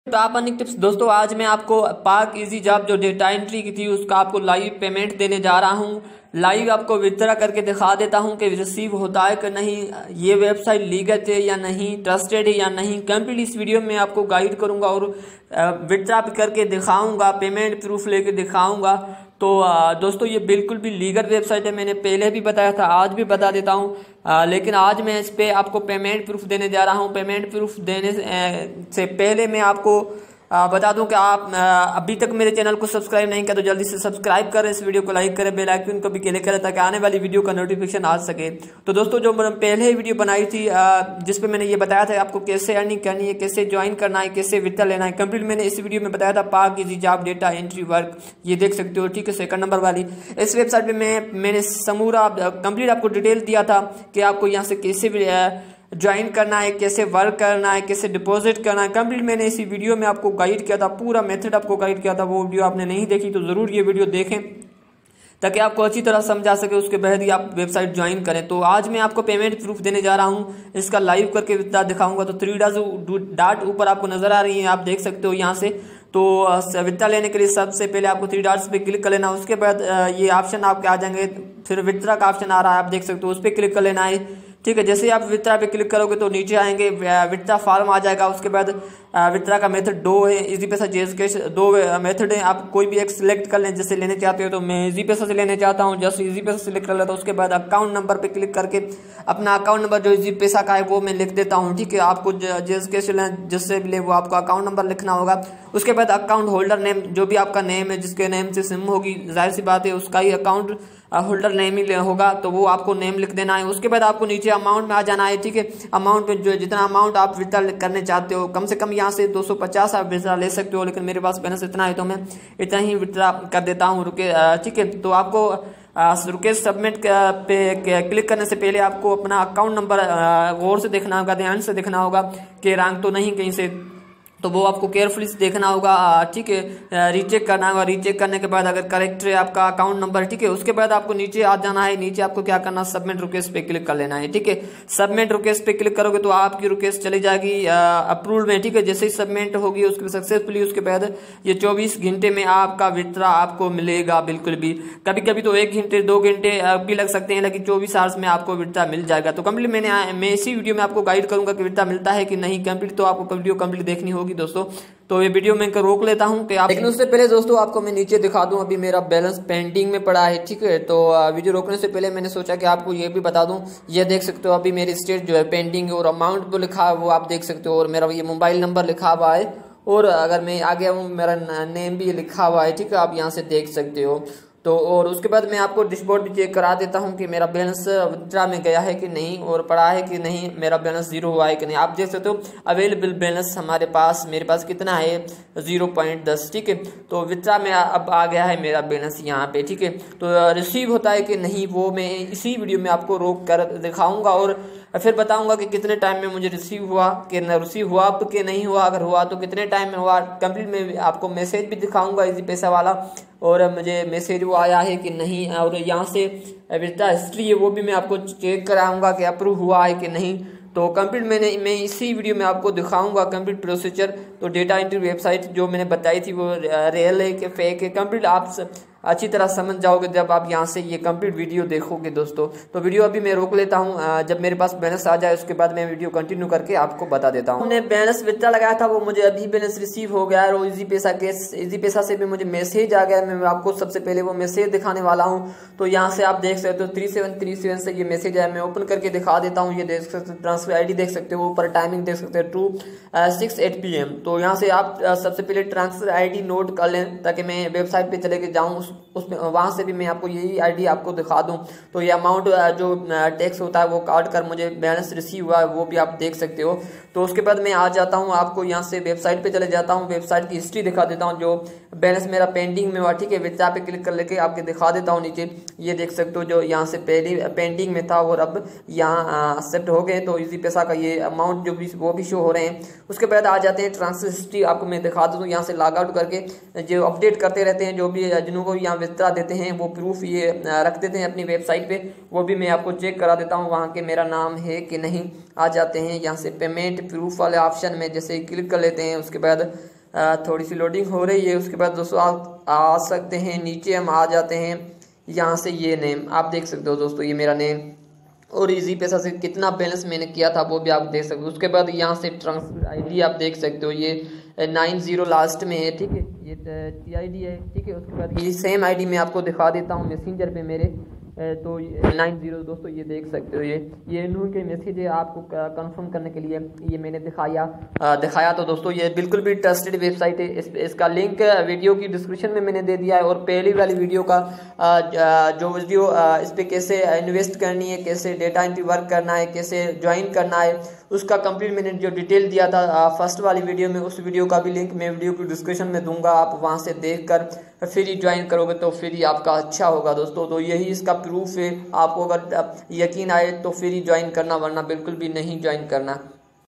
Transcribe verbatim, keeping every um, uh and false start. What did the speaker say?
तो आप अनेक टिप्स दोस्तों, आज मैं आपको पाक इजी जॉब जो डेटा एंट्री की थी उसका आपको लाइव पेमेंट देने जा रहा हूं। लाइव आपको विड्रॉ करके दिखा देता हूं कि रिसीव होता है कि नहीं, ये वेबसाइट लीगल है या नहीं, ट्रस्टेड है या नहीं। कंप्लीट इस वीडियो में आपको गाइड करूंगा और विड्रॉ करके दिखाऊंगा, पेमेंट प्रूफ लेके दिखाऊंगा। तो दोस्तों ये बिल्कुल भी लीगल वेबसाइट है, मैंने पहले भी बताया था, आज भी बता देता हूँ। आ, लेकिन आज मैं इस पे आपको पेमेंट प्रूफ देने जा रहा हूँ। पेमेंट प्रूफ देने से, से पहले मैं आपको आ, बता दूं कि आप आ, अभी तक मेरे चैनल को सब्सक्राइब नहीं किया तो जल्दी से सब्सक्राइब करें, इस वीडियो को लाइक करें, बेल आइकन को भी क्लिक करें ताकि आने वाली वीडियो का नोटिफिकेशन आ सके। तो दोस्तों जो मैंने पहले ही वीडियो बनाई थी जिसपे मैंने ये बताया था आपको कैसे अर्निंग करनी है, कैसे ज्वाइन करना है, कैसे विड्रॉ लेना है, कंप्लीट मैंने इस वीडियो में बताया था। Pak easy job data entry work, ये देख सकते हो, ठीक है, सेकंड नंबर वाली इस वेबसाइट पे मैं मैंने समूरा कंप्लीट आपको डिटेल दिया था कि आपको यहाँ से कैसे ज्वाइन करना है, कैसे वर्क करना है, कैसे डिपॉजिट करना है। कंप्लीट मैंने इसी वीडियो में आपको गाइड किया था, पूरा मेथड आपको गाइड किया था। वो वीडियो आपने नहीं देखी तो ज़रूर ये वीडियो देखें ताकि आपको अच्छी तरह समझा सके, उसके बाद ही आप वेबसाइट ज्वाइन करें। तो आज मैं आपको पेमेंट प्रूफ देने जा रहा हूं, इसका लाइव करके दिखाऊंगा। तो थ्री डाट ऊपर आपको नजर आ रही है, आप देख सकते हो यहाँ से। तो विड्रॉ लेने के लिए सबसे पहले आपको थ्री डॉट्स पे क्लिक कर लेना, उसके बाद ये ऑप्शन आपके आ जाएंगे, फिर विड्रॉ का ऑप्शन आ रहा है, आप देख सकते हो, उस पर क्लिक कर लेना है। ठीक है, जैसे ही आप विड्रॉ पे क्लिक करोगे तो नीचे आएंगे, विड्रॉ फॉर्म आ जाएगा। उसके बाद विड्रॉ का मेथड दो है, इजी पैसा, जेएस कैश, दो मेथड है। आप कोई भी एक सिलेक्ट कर लें जैसे लेने चाहते हो। तो मैं इजी पैसा से लेने चाहता हूँ, जैसे इजी पैसा सिलेक्ट कर लेता हूँ। उसके बाद अकाउंट नंबर पे क्लिक करके अपना अकाउंट नंबर जो इजी पैसा का है वो मैं लिख देता हूँ। ठीक है, आपको जेएस कैश जिससे भी ले वो आपको अकाउंट नंबर लिखना होगा। उसके बाद अकाउंट होल्डर नेम, जो भी आपका नेम है, जिसके नेम से सिम होगी, जाहिर सी बात है उसका ही अकाउंट होल्डर नेम ही होगा, तो वो आपको नेम लिख देना है। उसके बाद आपको नीचे अमाउंट में आ जाना है। ठीक है, अमाउंट में जो जितना अमाउंट आप विड्रॉ करने चाहते हो, कम से कम यहाँ से दो सौ पचास आप विड्रॉ ले सकते हो, लेकिन मेरे पास बैलेंस इतना है तो मैं इतना ही विड्रॉ कर देता हूँ। रुके, ठीक है, तो आपको रुके सबमिट पे क्लिक करने से पहले आपको अपना अकाउंट नंबर गौर से देखना होगा, ध्यान से देखना होगा कि रैंक तो नहीं कहीं से, तो वो आपको केयरफुली देखना होगा। ठीक है, रीचेक करना होगा। रीचेक करने के बाद अगर करेक्ट है आपका अकाउंट नंबर, ठीक है, उसके बाद आपको नीचे आ जाना है। नीचे आपको क्या करना, सबमिट रिक्वेस्ट पे क्लिक कर लेना है। ठीक है, सबमिट रिक्वेस्ट पे क्लिक करोगे तो आपकी रिक्वेस्ट चली जाएगी अप्रूव्ड में। ठीक है, जैसे ही सबमिट होगी उसके सक्सेसफुली, उसके बाद ये चौबीस घंटे में आपका विड्रॉ आपको मिलेगा। बिल्कुल भी, कभी कभी तो एक घंटे दो घंटे भी लग सकते हैं, लेकिन चौबीस आवर्स में आपको विड्रॉ मिल जाएगा। तो कंप्लीट मैंने मैं इसी वीडियो में आपको गाइड करूंगा कि विड्रॉ मिलता है कि नहीं। कंप्लीट तो आपको वीडियो कंप्लीट देखनी होगी दोस्तों, तो ये वीडियो मैं रोक लेता हूं कि आप, लेकिन उससे पहले दोस्तों आपको मैं नीचे दिखा दूं, अभी मेरा बैलेंस पेंडिंग में पड़ा है। ठीक है, तो वीडियो रोकने से पहले मैंने सोचा कि आपको ये भी बता दूं। ये देख सकते हो अभी मेरी स्टेट जो है पेंडिंग है, और अमाउंट जो लिखा है वो आप देख सकते हो, और मेरा ये मोबाइल नंबर लिखा हुआ है, और अगर मैं आ गया हूँ मेरा नेम भी लिखा हुआ है। ठीक है, आप यहाँ से देख सकते हो। तो और उसके बाद मैं आपको डैशबोर्ड भी चेक करा देता हूँ कि मेरा बैलेंस विड्रॉ में गया है कि नहीं, और पड़ा है कि नहीं, मेरा बैलेंस जीरो हुआ है कि नहीं। आप देख सकते हो अवेलेबल बैलेंस हमारे पास, मेरे पास कितना है, जीरो पॉइंट दस। ठीक है, तो विड्रॉ में अब आ गया है मेरा बैलेंस यहाँ पे। ठीक है, तो रिसीव होता है कि नहीं वो मैं इसी वीडियो में आपको रोक कर दिखाऊंगा, और फिर बताऊंगा कि कितने टाइम में मुझे रिसीव हुआ, कि न रिसीव हुआ अब कि नहीं हुआ, अगर हुआ तो कितने टाइम में हुआ। कंप्लीट में आपको मैसेज भी दिखाऊंगा इजी पैसा वाला, और मुझे मैसेज वो आया है कि नहीं, और यहाँ से विड्रॉ हिस्ट्री है वो भी मैं आपको चेक कराऊंगा कि अप्रूव हुआ है कि नहीं। तो कंप्लीट मैंने मैं इसी वीडियो में आपको दिखाऊंगा कंप्लीट प्रोसीजर। तो डेटा एंट्री वेबसाइट जो मैंने बताई थी वो रियल है कि फेक है, कंप्लीट आप अच्छी तरह समझ जाओगे जब आप यहाँ से ये कंप्लीट वीडियो देखोगे दोस्तों। तो वीडियो अभी मैं रोक लेता हूँ, जब मेरे पास बैलेंस आ जाए उसके बाद मैं वीडियो कंटिन्यू करके आपको बता देता हूँ। हमने बैलेंस विड्रॉ लगाया था, वो मुझे अभी बैलेंस रिसीव हो गया है, और इजी पैसा के इजी पैसा से भी मुझे मैसेज आ गया। मैं आपको सबसे पहले वो मैसेज दिखाने वाला हूँ। तो यहाँ से आप देख सकते हो थ्री सेवन थ्री सेवन से ये मैसेज है, मैं ओपन करके दिखा देता हूँ। ये देख सकते हो, ट्रांसफर आई डी देख सकते हो, ऊपर टाइमिंग देख सकते हो, two six eight P M. तो यहाँ से आप सबसे पहले ट्रांसफर आई डी नोट कर लें ताकि मैं वेबसाइट पे चले के जाऊँ, उसमें वहाँ से भी मैं आपको यही आईडी आपको दिखा दूं। तो ये अमाउंट जो टैक्स होता है वो काट कर मुझे बैलेंस रिसीव हुआ है वो भी आप देख सकते हो। तो उसके बाद मैं आ जाता हूँ, आपको यहाँ से वेबसाइट पे चले जाता हूँ, वेबसाइट की हिस्ट्री दिखा देता हूँ जो बैलेंस मेरा पेंडिंग में हुआ। ठीक है, विड्रॉ पे क्लिक कर लेके आपके दिखा देता हूँ। नीचे ये देख सकते हो जो यहाँ से पहले पेंडिंग में था और अब यहाँ एक्सेप्ट हो गए, तो इजी पैसा का ये अमाउंट जो भी वो भी शो हो रहे हैं। उसके बाद आ जाते हैं ट्रांसफर हिस्ट्री, आपको मैं दिखा दूँ। यहाँ से लॉग आउट करके जो अपडेट करते रहते हैं, जो भी जिनको यहाँ वित्रा देते हैं वो प्रूफ ये रख देते हैं अपनी वेबसाइट पे, वो भी मैं आपको चेक करा देता हूँ वहाँ के मेरा नाम है कि नहीं। आ जाते हैं यहाँ से पेमेंट प्रूफ वाले ऑप्शन में, जैसे क्लिक कर लेते हैं। उसके बाद थोड़ी सी लोडिंग हो रही है। उसके बाद दोस्तों आप आ सकते हैं नीचे, हम आ जाते हैं यहाँ से। ये नेम आप देख सकते हो दोस्तों, ये मेरा नेम और इजी पैसा से कितना बैलेंस मैंने किया था वो भी आप देख सकते हो। उसके बाद यहाँ से ट्रांसफर आईडी आप देख सकते हो, ये नाइन जीरो लास्ट में है, ठीक है, ये टी आई डी है, ठीक है। उसके बाद ये सेम आईडी मैं आपको दिखा देता हूँ मैसेंजर पे मेरे, तो नाइन जीरो दोस्तों ये देख सकते हो, ये ये नू के मैसेज है आपको कंफर्म करने के लिए, ये मैंने दिखाया आ, दिखाया। तो दोस्तों ये बिल्कुल भी ट्रस्टेड वेबसाइट है। इस, इसका लिंक वीडियो की डिस्क्रिप्शन में मैंने दे दिया है। और पहली वाली वीडियो का आ, जो वीडियो आ, इस पर कैसे इन्वेस्ट करनी है, कैसे डेटा एंट्री वर्क करना है, कैसे ज्वाइन करना है, उसका कंप्लीट मैंने जो डिटेल दिया था फर्स्ट वाली वीडियो में, उस वीडियो का भी लिंक मैं वीडियो की डिस्क्रिप्शन में दूंगा। आप वहां से देखकर फिर ही ज्वाइन करोगे तो फिर ही आपका अच्छा होगा दोस्तों। तो यही इसका प्रूफ है। आपको अगर यकीन आए तो फिर ही ज्वाइन करना, वरना बिल्कुल भी नहीं ज्वाइन करना।